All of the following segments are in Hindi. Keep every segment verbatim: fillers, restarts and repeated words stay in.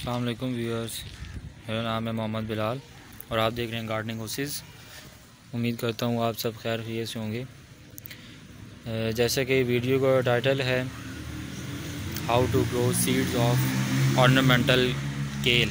अस्सलाम वालेकुम व्यूअर्स, मेरा नाम है मोहम्मद बिलाल और आप देख रहे हैं गार्डनिंग हाउसेस। उम्मीद करता हूँ आप सब खैर खैरियत से होंगे। जैसे कि वीडियो का टाइटल है how to grow seeds of ornamental kale.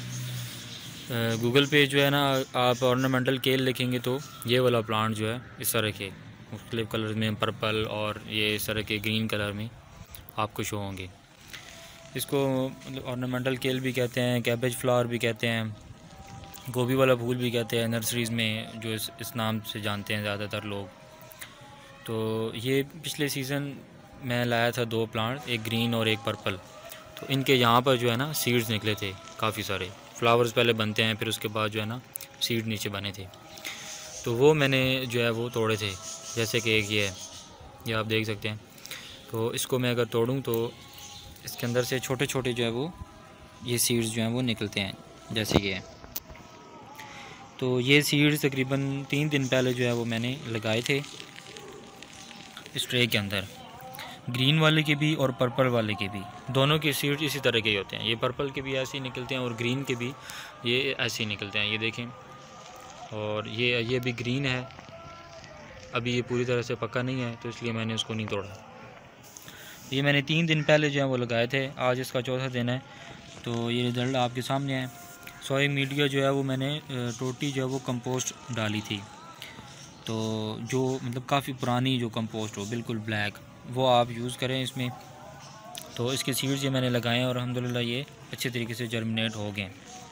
Google पे जो है ना, आप ऑर्नामेंटल केल लिखेंगे तो ये वाला प्लांट जो है इस तरह के मुख्तलिफ़ कलर में, पर्पल और ये इस तरह के ग्रीन कलर में आपको शो होंगे। इसको मतलब ऑर्नामेंटल केल भी कहते हैं, कैबेज फ्लावर भी कहते हैं, गोभी वाला फूल भी कहते हैं नर्सरीज़ में, जो इस, इस नाम से जानते हैं ज़्यादातर लोग। तो ये पिछले सीज़न मैं लाया था दो प्लांट, एक ग्रीन और एक पर्पल। तो इनके यहाँ पर जो है ना सीड्स निकले थे काफ़ी सारे। फ्लावर्स पहले बनते हैं, फिर उसके बाद जो है ना सीड नीचे बने थे। तो वो मैंने जो है वो तोड़े थे। जैसे कि एक ये है, ये आप देख सकते हैं। तो इसको मैं अगर तोड़ूँ तो इसके अंदर से छोटे छोटे जो है वो ये सीड्स जो हैं वो निकलते हैं, जैसे ये है। तो ये सीड्स तकरीबन तीन दिन पहले जो है वो मैंने लगाए थे इस ट्रे के अंदर। ग्रीन वाले के भी और पर्पल वाले के भी, दोनों के सीड्स इसी तरह के ही होते हैं। ये पर्पल के भी ऐसे ही निकलते हैं और ग्रीन के भी ये ऐसे ही निकलते हैं, ये देखें। और ये ये भी ग्रीन है, अभी ये पूरी तरह से पका नहीं है तो इसलिए मैंने उसको नहीं तोड़ा। ये मैंने तीन दिन पहले जो है वो लगाए थे, आज इसका चौथा दिन है। तो ये रिज़ल्ट आपके सामने है। सॉइल मीडिया जो है वो मैंने टोटी जो है वो कंपोस्ट डाली थी। तो जो मतलब काफ़ी पुरानी जो कंपोस्ट हो, बिल्कुल ब्लैक, वो आप यूज़ करें इसमें। तो इसके सीड्स ये मैंने लगाए हैं और अल्हम्दुलिल्लाह ये अच्छे तरीके से जर्मिनेट हो गए।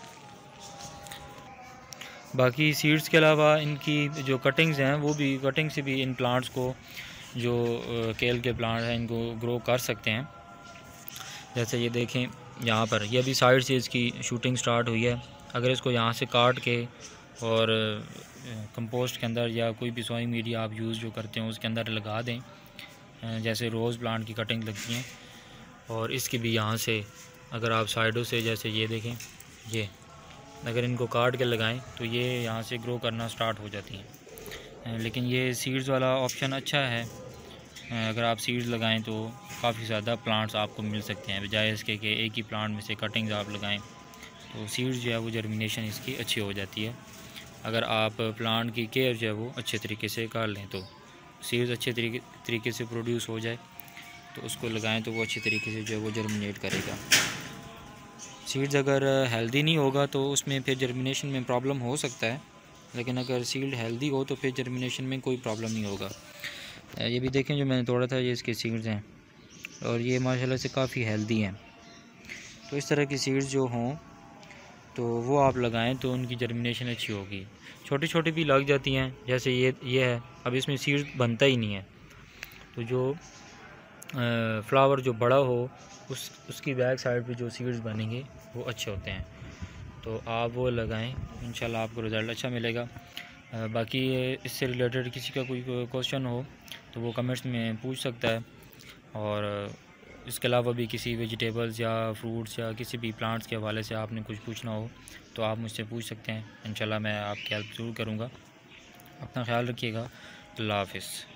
बाकी सीड्स के अलावा इनकी जो कटिंग्स हैं वो भी, कटिंग से भी इन प्लांट्स को, जो केल के प्लांट हैं, इनको ग्रो कर सकते हैं। जैसे ये देखें यहाँ पर, ये अभी साइड से इसकी शूटिंग स्टार्ट हुई है। अगर इसको यहाँ से काट के और कंपोस्ट के अंदर या कोई भी सॉइल मीडिया आप यूज़ जो करते हैं उसके अंदर लगा दें, जैसे रोज़ प्लांट की कटिंग लगती हैं, और इसकी भी यहाँ से अगर आप साइडों से, जैसे ये देखें, ये अगर इनको काट के लगाएं तो ये यहाँ से ग्रो करना स्टार्ट हो जाती हैं। लेकिन ये सीड्स वाला ऑप्शन अच्छा है, अगर आप सीड्स लगाएं तो काफ़ी ज़्यादा प्लांट्स आपको मिल सकते हैं, बजाय इसके कि एक ही प्लांट में से कटिंग्स आप लगाएं। तो सीड्स जो है वो जर्मिनेशन इसकी अच्छी हो जाती है। अगर आप प्लांट की केयर जो है वो अच्छे तरीके से कर लें तो सीड्स अच्छे तरीके तरीके से प्रोड्यूस हो जाए, तो उसको लगाएं तो वो अच्छी तरीके से जो है वो जर्मिनेट करेगा। सीड्स अगर हेल्दी नहीं होगा तो उसमें फिर जर्मिनेशन में प्रॉब्लम हो सकता है, लेकिन अगर सीड हेल्दी हो तो फिर जर्मिनेशन में कोई प्रॉब्लम नहीं होगा। ये भी देखें जो मैंने तोड़ा था, ये इसके सीड्स हैं और ये माशाल्लाह से काफ़ी हेल्दी हैं। तो इस तरह की सीड्स जो हों तो वो आप लगाएं तो उनकी जर्मिनेशन अच्छी होगी। छोटी छोटी भी लग जाती हैं, जैसे ये ये है, अब इसमें सीड्स बनता ही नहीं है। तो जो फ्लावर जो बड़ा हो उस उसकी बैक साइड पे जो सीड्स बनेंगे वो अच्छे होते हैं। तो आप वो लगाएं, इंशाल्लाह आपको रिज़ल्ट अच्छा मिलेगा। बाकी इससे रिलेटेड किसी का कोई क्वेश्चन हो तो वो कमेंट्स में पूछ सकता है, और इसके अलावा भी किसी वेजिटेबल्स या फ्रूट्स या किसी भी प्लांट्स के हवाले से आपने कुछ पूछना हो तो आप मुझसे पूछ सकते हैं। इंशाल्लाह मैं आपकी हेल्प ज़रूर करूँगा। अपना ख्याल रखिएगा। अल्लाह हाफ़िज़।